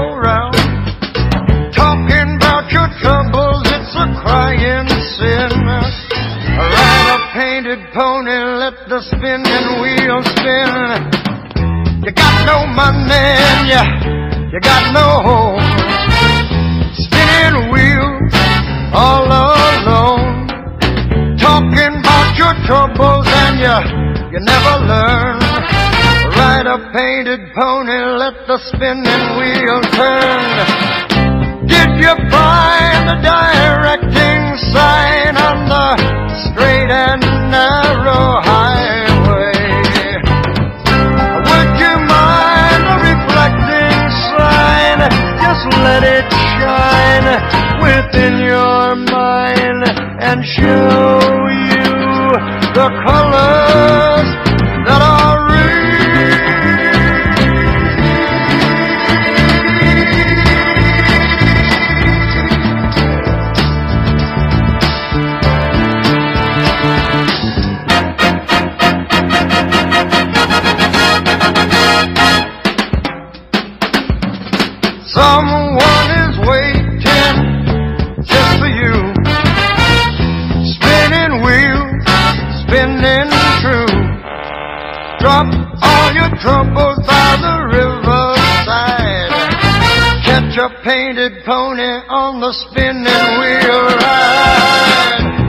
around, talking about your troubles, it's a crying sin. Ride a painted pony, let the spinning wheel spin. You got no money and you got no home, spinning wheels all alone, talking about your troubles and you never learn. Ride a painted pony, let the spinning wheel turn. Did you find the directing sign on the straight and narrow highway? Would you mind the reflecting sign? Just let it shine within your mind and show you the colors that are real. Someone is waiting just for you, spinning wheels, spinning true. Drop all your troubles by the riverside, catch a painted pony on the spinning wheel ride.